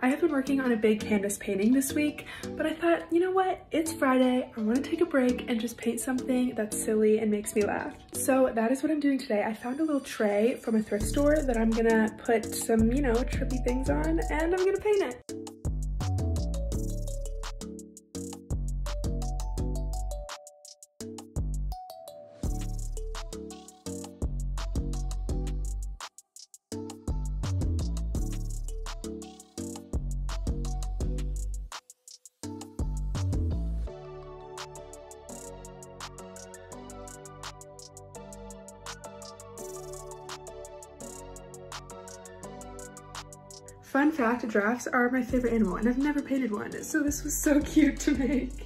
I have been working on a big canvas painting this week, but I thought, you know what? It's Friday. I want to take a break and just paint something that's silly and makes me laugh. So that is what I'm doing today. I found a little tray from a thrift store that I'm gonna put some, you know, trippy things on, and I'm gonna paint it. Fun fact, giraffes are my favorite animal, and I've never painted one, so this was so cute to make.